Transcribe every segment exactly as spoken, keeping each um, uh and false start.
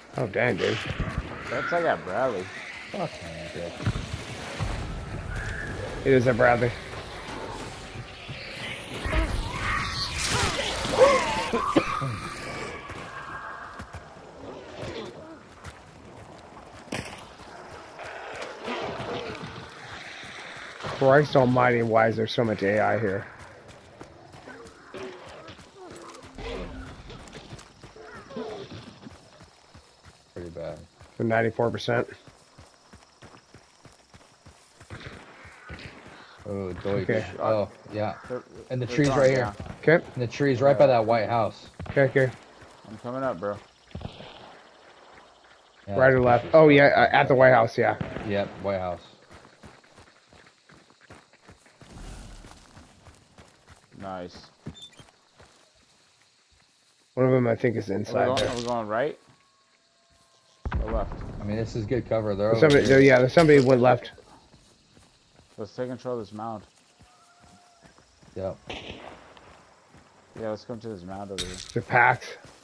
Oh, dang, dude. That's like at Bradley. Fuck man, dick. It is at Bradley. Christ almighty, why is there so much A I here? Pretty bad. For ninety-four percent. Oh, Deutsch. Okay. Oh, yeah. They're- And the they're trees gone right here. down. Okay, And the trees right by that White House. okay, okay. I'm coming up, bro. Yeah, Right or left? Oh, yeah, uh, at the White House, yeah. Yep, White House. Nice. One of them, I think, is Are we, inside going, there. are we going right or left? I mean, this is good cover. They're over Somebody, here. there, yeah, there's somebody went left. Let's take control of this mound. Yep. Yeah, let's come to this mound over here. The packs.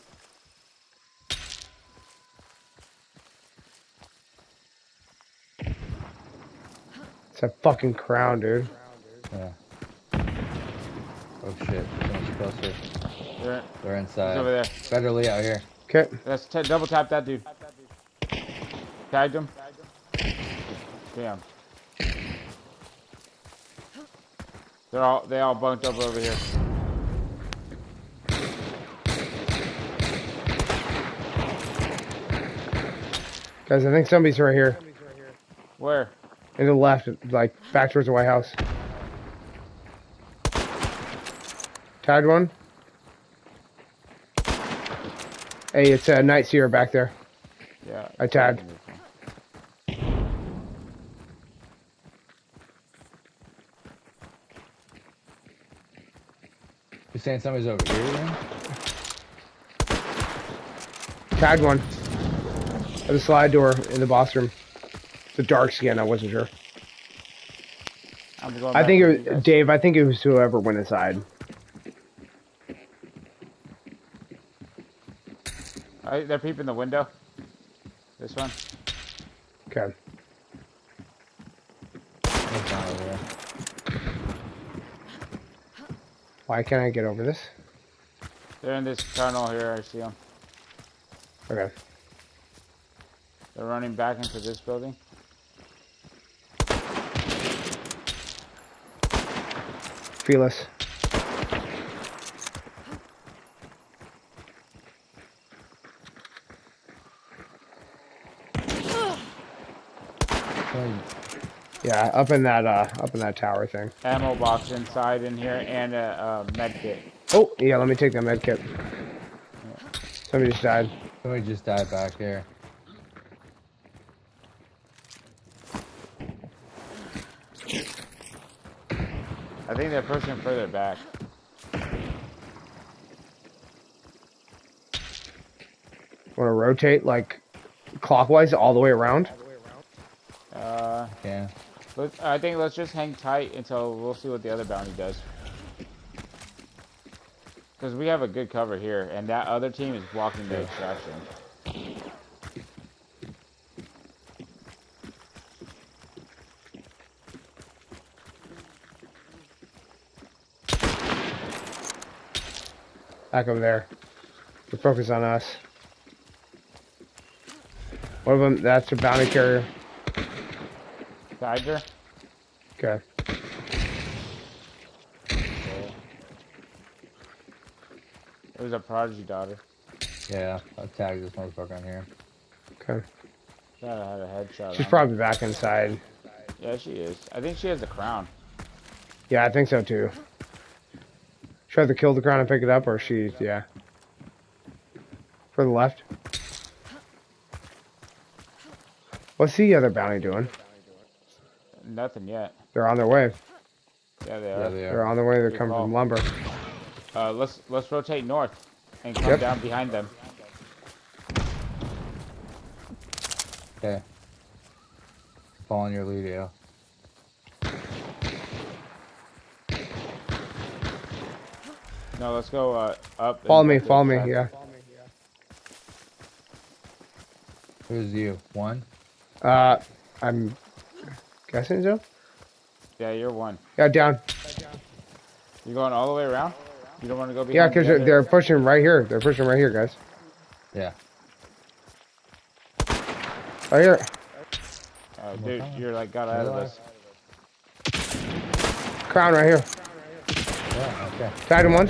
It's a fucking crown, dude. Yeah. Oh shit. Someone's closer. They're, They're he's inside. over there. Federally out here. Okay. Let's t double tap that dude. Tagged him. Damn. They're all they all bunked up over here. Guys, I think somebody's right here. Where? In the left, like back towards the White House. Tagged one. Hey, it's a uh, Night Seer back there. Yeah. I tagged. You saying somebody's over here then? Tagged one. At the slide door in the boss room. It's a dark skin, I wasn't sure. I'm going I back think with it you was, guys. Dave, I think it was whoever went inside. Uh, they're peeping the window. This one. Okay. That's not over there. Why can't I get over this? They're in this tunnel here. I see them. Okay. They're running back into this building. Fearless. Yeah, up in that uh, up in that tower thing. Ammo box inside in here and a, a med kit. Oh, yeah, let me take that med kit. Somebody just died. Somebody just died back here. I think they're pushing further back. Want to rotate like clockwise all the way around? Uh, Yeah. let's, I think let's just hang tight until we'll see what the other bounty does. Because we have a good cover here, and that other team is blocking the extraction. Back over there. We're focused on us. One of them, that's a bounty carrier. Tiger? Okay. It was a prodigy daughter. Yeah. I've tagged this motherfucker on here. Okay. Thought I had a headshot. She's on probably back inside. her. Yeah, she is. I think she has a crown. Yeah, I think so too. Should I have to kill the crown and pick it up, or she, yeah. For the left. What's the other bounty doing? Nothing yet. They're on their way. Yeah, they Yeah, are. they They're are. on their way. They're Good coming call. from lumber. Uh, let's let's rotate north and come Yep. down behind them. Okay. Following your lead, yeah. No, let's go uh, up. and Follow me. up the Follow me. track. Yeah. Who's you? One? Uh, I'm guessing so. Yeah, you're one. Yeah, down. You going all the way around? You don't want to go behind Yeah, because the they're, other- they're pushing right here. They're pushing right here, guys. Yeah. Right here. Oh, dude, you're like got ahead of us. Crown right here. Yeah, okay. Tagged him once.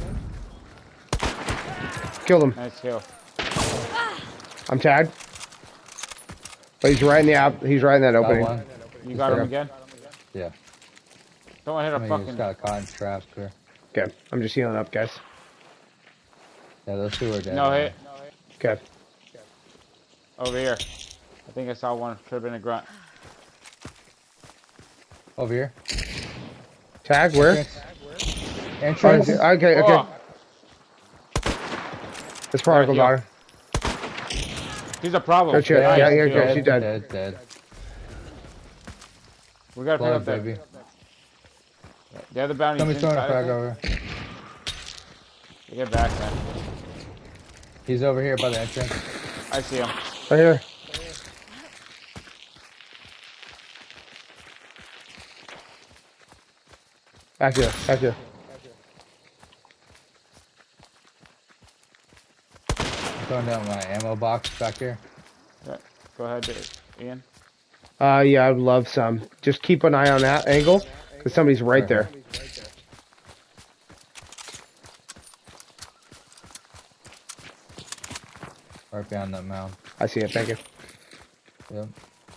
Killed him. Nice kill. I'm tagged. But he's right in the app. He's right in that Got opening. one. You got him Okay. again? Yeah. Don't hit I a mean, fucking. just got caught in traps here. Okay, I'm just healing up, guys. Yeah, those two are dead. No hit. Okay. Over here. I think I saw one. Should have been a grunt. Over here. Tag, where? Entrance. Oh, okay, okay. Oh, It's Prodigal Alright, Daughter. he's a problem. Good shit. Nice Yeah, yeah, kill. yeah, she's dead. Dead, dead. We gotta pick Blood, up that. baby. The other bounty. Somebody's throwing a frag over. Get back, man. He's over here by the entrance. I see him. Right here. Back here, back here. I'm throwing down my ammo box back here. Yeah. Go ahead, Dave. Ian. Uh, yeah, I'd love some. Just keep an eye on that angle, because somebody's right there. Right behind that mound. I see it, thank you. Yep.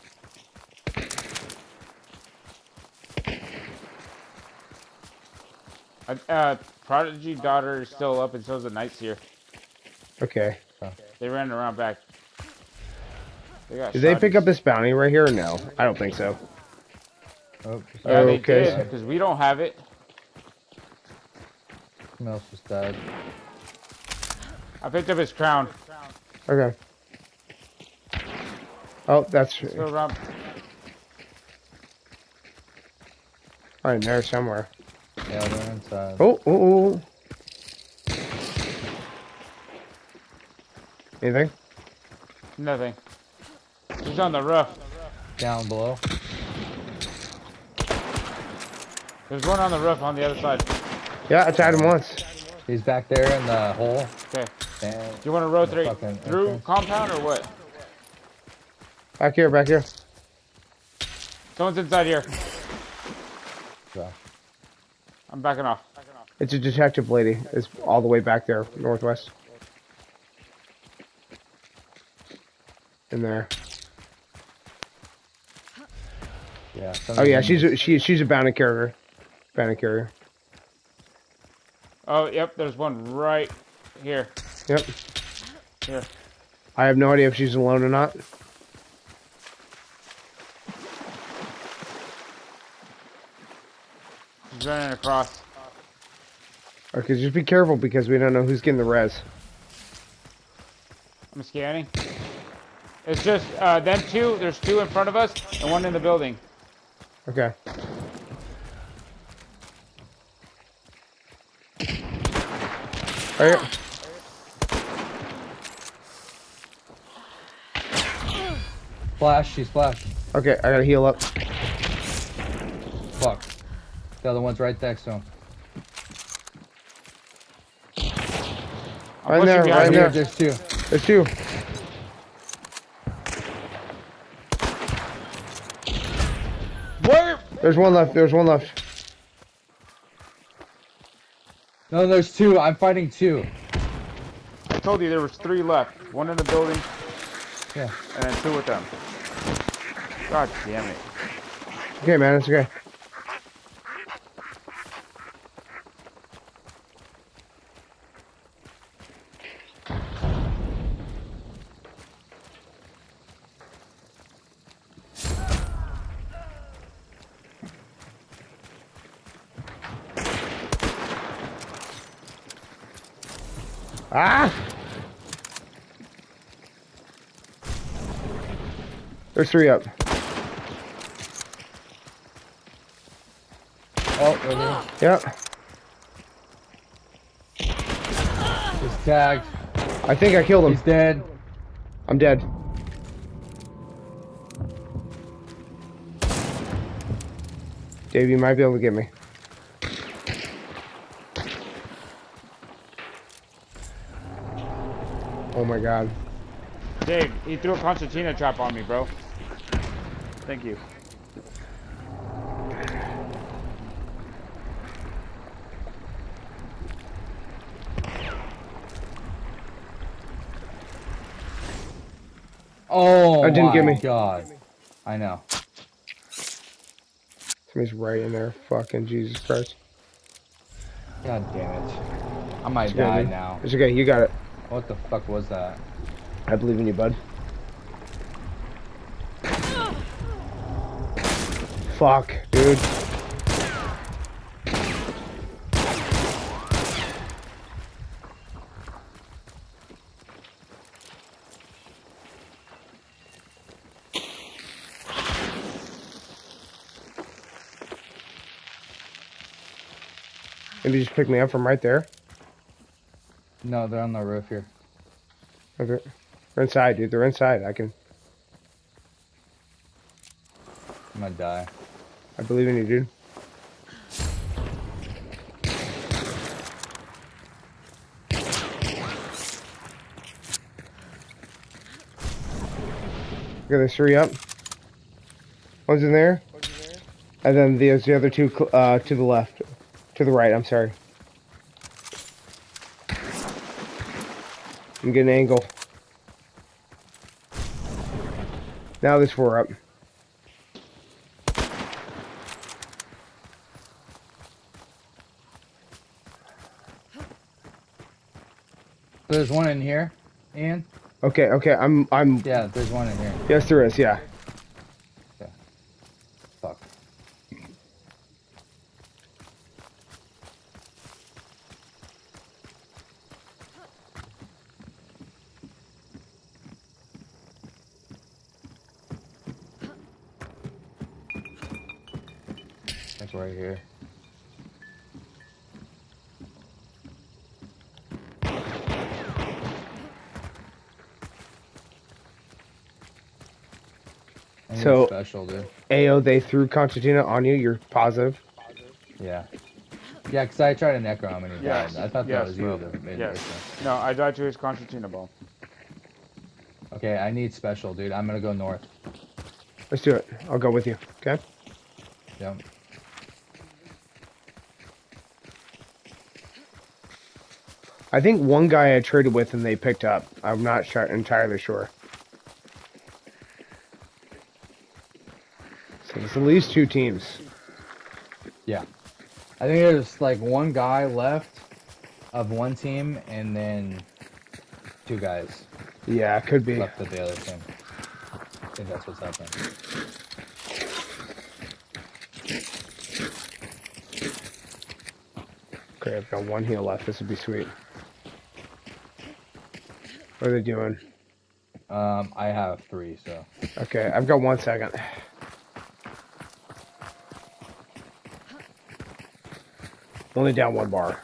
Uh, uh, Prodigy Daughter is still up, and so is the Knights here. Okay. They ran around back. They got Did they shot. pick up this bounty right here or no? I don't think so. Oh, Yeah, they Okay. did, because we don't have it. someone else just died. I picked up his crown. Okay. Oh, that's Go around. right there somewhere. Yeah, they're inside. Oh, oh, oh. Anything? Nothing. He's on the roof. Down below. There's one on the roof on the other side. Yeah, I tagged him once. He's back there in the hole. Okay. And Do you want to rotate fucking through entrance. compound or what? Back here, back here. Someone's inside here. So, I'm backing off. It's a detective lady. It's all the way back there, northwest. In there. yeah. Oh yeah, somebody's she's in- a, she she's a bounty carrier. Bounty carrier. Oh, yep. There's one right here. Yep. Here. I have no idea if she's alone or not. He's running across. Okay, just be careful because we don't know who's getting the res. I'm scanning. It's just uh, them two. There's two in front of us and one in the building. Okay. Right here. Flash, she's flashed. Okay, I gotta heal up. Fuck. The other one's right next to him. I'm Right pushing there, behind right you. there. There's two. There's two. Where? There's one left. There's one left. No, there's two. I'm fighting two. I told you there was three left. One in the building Yeah. and then two with them. God damn it. Okay, man, it's okay. Ah! There's three up. Oh, right Yeah. there. He's tagged. I think I killed He's him. dead. I'm dead. Dave, you might be able to get me. Oh my god. Dave, he threw a concertina trap on me, bro. Thank you. Oh, I didn't my get me. God. I know. Somebody's right in there. Fucking Jesus Christ. God damn it. I might It's okay, die dude. now. It's okay. You got it. What the fuck was that? I believe in you, bud. Fuck, dude. Maybe just pick me up from right there. No, they're on the roof here. Okay. They're inside, dude. They're inside. I can. I'm gonna die. I believe in you, dude. Look at this. Hurry up. One's in there. And then there's the other two uh, to the left. To the right, I'm sorry. I'm getting an angle. Now this four up. There's one in here, Ian? Okay, okay, I'm, I'm... Yeah, there's one in here. Yes, there is, yeah. Yeah. Fuck. That's right here. I need So- a special, dude. A O, they threw Concertina on you, you're positive? Yeah. Yeah, because I tried to necro him and he Yes. died. I thought that Yes, was you bro. that made Yes. it. No, I died to his concertina ball. Okay, I need special, dude. I'm gonna go north. Let's do it. I'll go with you, okay? Yep. I think one guy I traded with and they picked up. I'm not sure, entirely sure. So there's at least two teams. Yeah. I think there's like one guy left of one team and then two guys Yeah, it could be. left of the other team. I think that's what's happening. Okay, I've got one heal left. This would be sweet. What are they doing? Um, I have three, so. Okay, I've got one second. Only down one bar.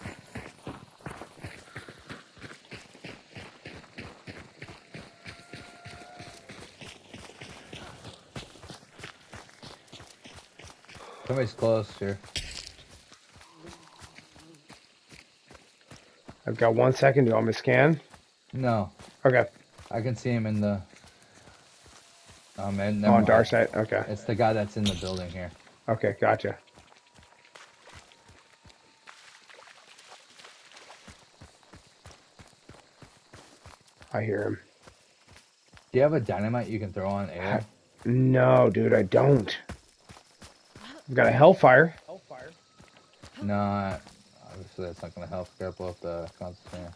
Somebody's close here. I've got one second. Do you want me to scan? No, Okay. I can see him in the. Oh man, Oh, never on mind. dark side. Okay. It's the guy that's in the building here. Okay, gotcha. I hear him. Do you have a dynamite you can throw on air? No, dude, I don't. I've got a Hellfire. No, obviously that's not gonna help. Gotta blow up the concertina.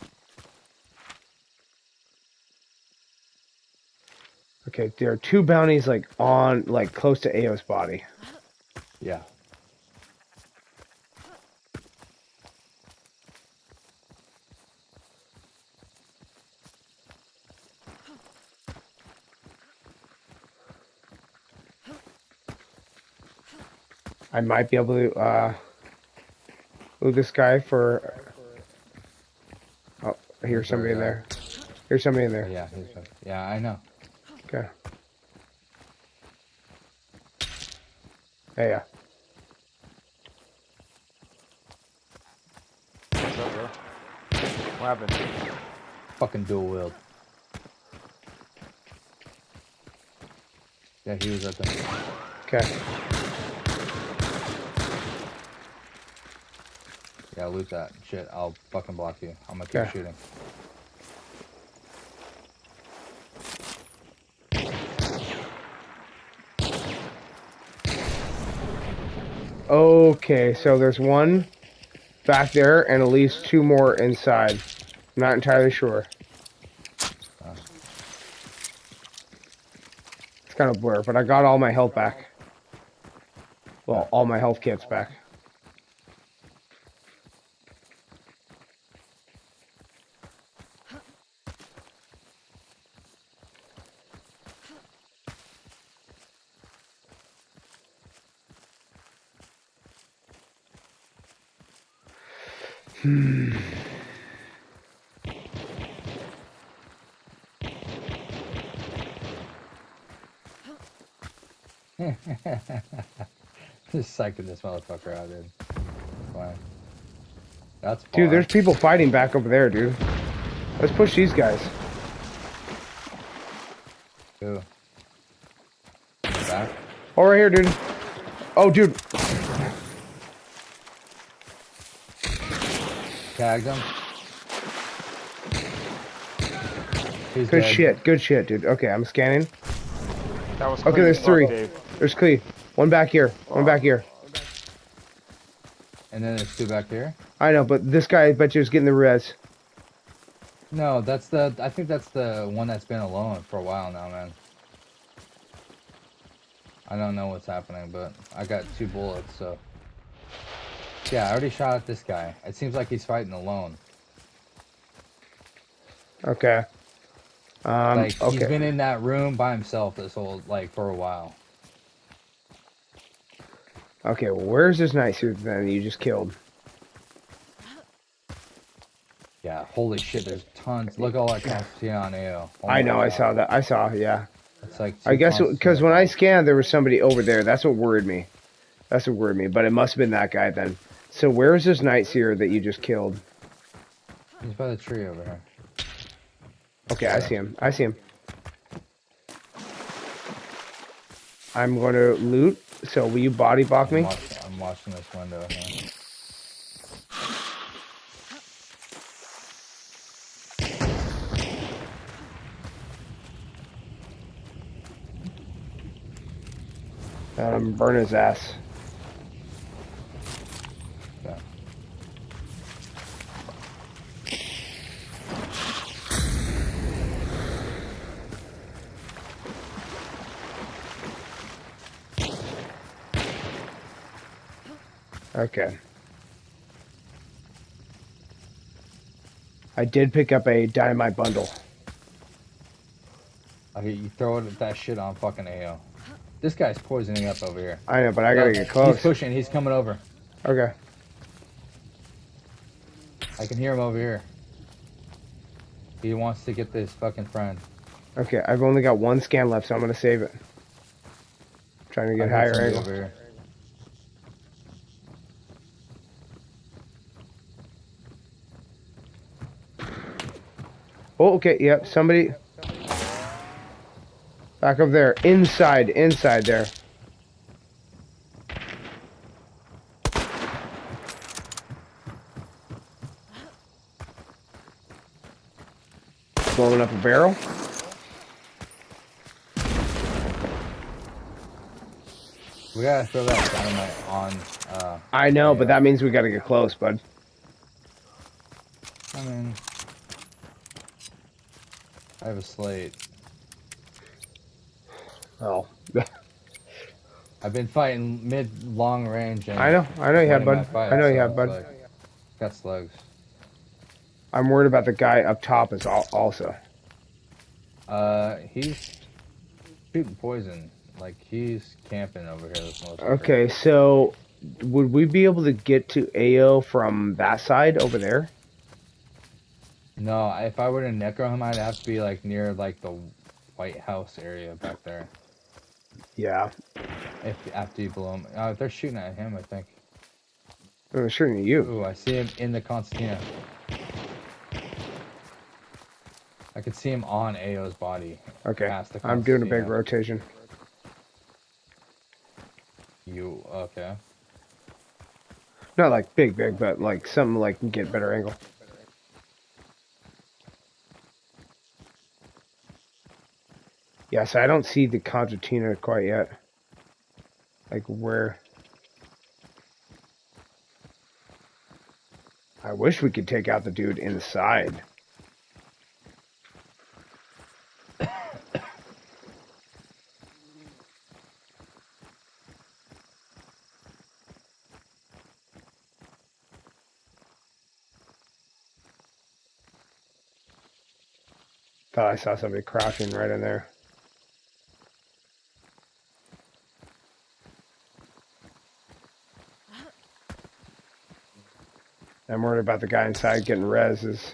Okay, there are two bounties like on, like close to A O's body. Yeah. I might be able to uh, move this guy for. Oh, here's somebody in there. Here's somebody in there. Yeah, he's, yeah, I know. Okay. Hey, yeah. What's up, bro? What happened? Fucking dual wield. Yeah, he was right there. Okay. Yeah, loot that shit. I'll fucking block you. I'm gonna keep Okay. shooting. Okay, so there's one back there and at least two more inside. I'm not entirely sure. Uh, It's kind of blur, but I got all my health back. Well, Yeah. all my health kits back. Hmm. Just psyching this motherfucker out, dude. Fine. That's far. Dude, there's people fighting back over there, dude. Let's push these guys. Who? In the back? Oh, right here, dude. Oh, dude. Tagged him. He's Good dead. shit. Good shit, dude. Okay, I'm scanning. That was Okay, clean there's as fuck, three. Dave. There's Clee. One back here. One back here. And then there's two back here. I know, but this guy, I bet you, is getting the res. No, that's the. I think that's the one that's been alone for a while now, man. I don't know what's happening, but I got two bullets, so. Yeah, I already shot at this guy. It seems like he's fighting alone. Okay. Um, Like, okay. he's been in that room by himself this whole, like, for a while. Okay, well, where's this night suit then you just killed? Yeah, holy shit, there's tons. Look at all that quantity on A O. Oh I my know, I God. saw that. I saw, yeah. It's like I two guess tons because to- when I scanned, there was somebody over there. That's what worried me. That's what worried me. But it must have been that guy then. So where is this night seer that you just killed? He's by the tree over here. Okay, I see him. I see him. I'm going to loot. So will you body block me? I'm watching, I'm watching this window here. Um, burn his ass. Yeah. Okay. I did pick up a dynamite bundle. Okay, you throw it, that shit on fucking A O. This guy's poisoning up over here. I know, but I gotta Yeah, get close. He's pushing, he's coming over. Okay. I can hear him over here. He wants to get this fucking friend. Okay, I've only got one scan left, so I'm gonna save it. Trying to I get got higher somebody angle. over here. Oh, okay, yep, somebody... Back up there. Inside, inside there. Blowing up a barrel. We gotta throw that dynamite on, uh... I know, Yeah. but that means we gotta get close, bud. I mean... I have a slate. Oh. I've been fighting mid long range and I know, I know you have, winning bud. my fight, I know you so have, it's bud. like, got slugs. I'm worried about the guy up top as al also. Uh, he's shooting poison. Like, he's camping over here. This motherfucker. Okay, so would we be able to get to A O from that side over there? No, if I were to necro him, I'd have to be like near like the White House area back there. Yeah. If after you blow him, uh, they're shooting at him. I think. They're shooting at you. Ooh, I see him in the concertina. I could see him on A O's body. Okay. Past the I'm doing a big concertina. rotation. You okay? Not like big, big, but like something like can get better angle. Yes, I don't see the concertina quite yet. Like where? I wish we could take out the dude inside. Thought I saw somebody crouching right in there. I'm worried about the guy inside getting reses.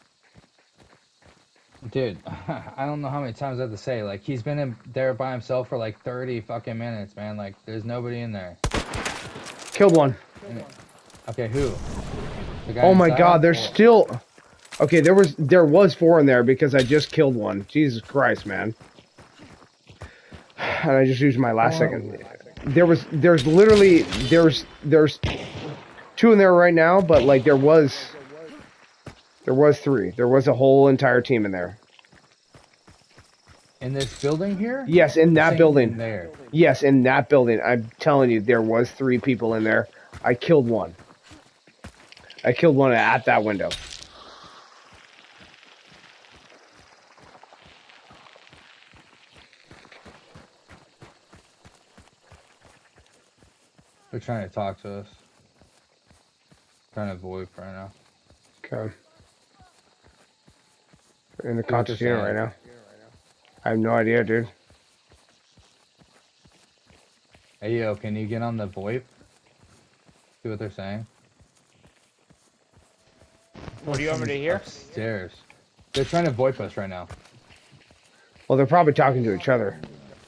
Dude, I don't know how many times I have to say, like, he's been in there by himself for like thirty fucking minutes, man. Like, there's nobody in there. Killed one. Okay, who? The guy Oh my inside god, there's or- still... Okay, there was there was four in there because I just killed one. Jesus Christ, man. And I just used my last Oh. second. There was there's literally there's there's two in there right now, but like there was there was three. There was a whole entire team in there. In this building here? Yes, in that Same building. There. Yes, in that building. I'm telling you, there was three people in there. I killed one. I killed one at that window. They're trying to talk to us. Trying to avoid right now. Okay. We're in the See what they're concertina saying. right now. I have no idea, dude. Hey, yo, can you get on the VoIP? See what they're saying? What do you want me to hear? Upstairs. They're trying to VoIP us right now. Well, they're probably talking to each other.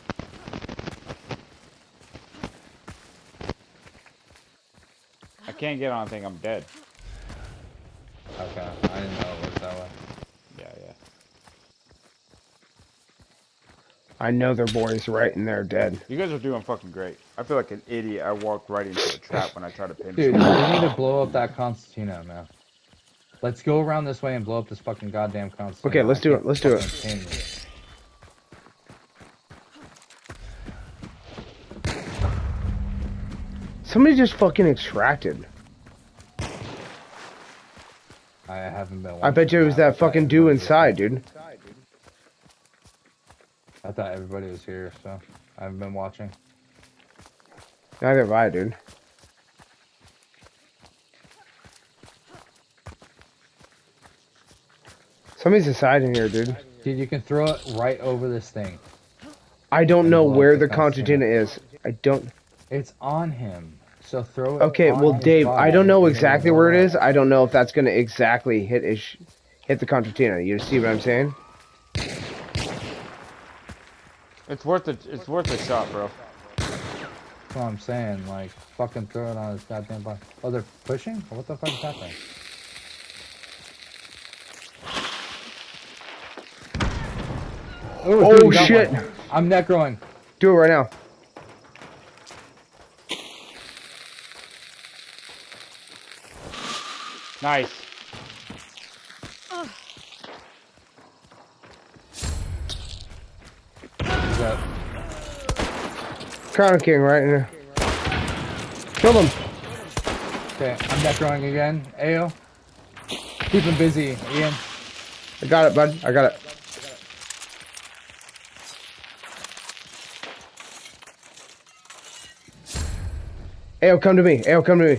I can't get on. I think I'm dead. Okay, I didn't know it worked that way. Yeah, yeah. I know their boys right and they're dead. You guys are doing fucking great. I feel like an idiot. I walked right into a trap when I tried to pin Dude, someone. we need to blow up that concertina, man. Let's go around this way and blow up this fucking goddamn concertina. Okay, let's I do it, can't let's do it. fucking pin you. Somebody just fucking extracted. I haven't been. I bet you it was that fucking dude inside, dude. I thought everybody was here, so I haven't been watching. Neither have I, dude. Somebody's inside in here, dude. Dude, you can throw it right over this thing. I don't know Blow up where the the concertina concertina. is. I don't... It's on him. So throw it. Okay, on well, his Dave, body I don't know and then exactly blow where it up. is. I don't know if that's going to exactly hit his, hit the concertina. You see what I'm saying? It's worth it. It's worth a shot, bro. That's what I'm saying. Like, fucking throw it on his goddamn body. Oh, they're pushing? What the fuck is happening? Oh, dude, we got shit. one. I'm necroing. Do it right now. Nice. Is that... Crown King right in there. Kill him. Okay, I'm necroing again. Ayo. Keep him busy, Ian. I got it, bud. I got it. Ayo, come to me. Ayo, come to me.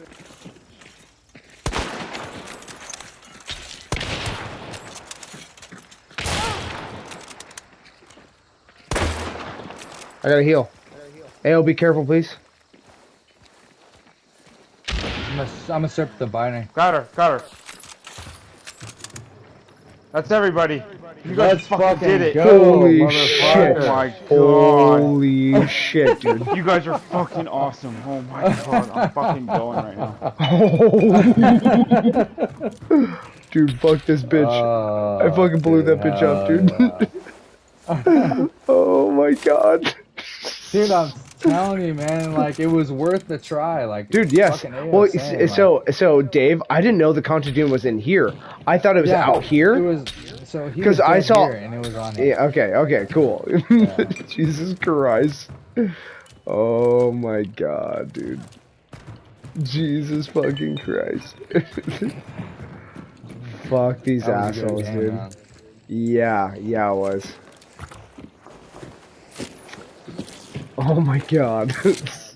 I gotta heal. Ayo, be careful, please. I'm gonna, I'm gonna search the binary. Got her. Got her. That's everybody. You guys Let's fucking fucking did it. go, Holy motherfucker. shit. Oh my god. Holy shit, dude. You guys are fucking awesome. Oh my god. I'm fucking going right now. Dude, fuck this bitch. Oh, I fucking blew that bitch up, dude. yeah. Oh my god. Dude, I'm telling you, man, like, it was worth the try. Like, Dude, yes. fucking A O Well, S A, s- so, so, Dave, I didn't know the Contra Doom was in here. I thought it was yeah, out It here. was, so he 'Cause was I dead saw- here and it was on him. Yeah, okay, okay, cool. Yeah. Jesus Christ. Oh my god, dude. Jesus fucking Christ. Fuck these That was a good assholes, game, dude. man. Yeah, yeah, it was. Oh my god.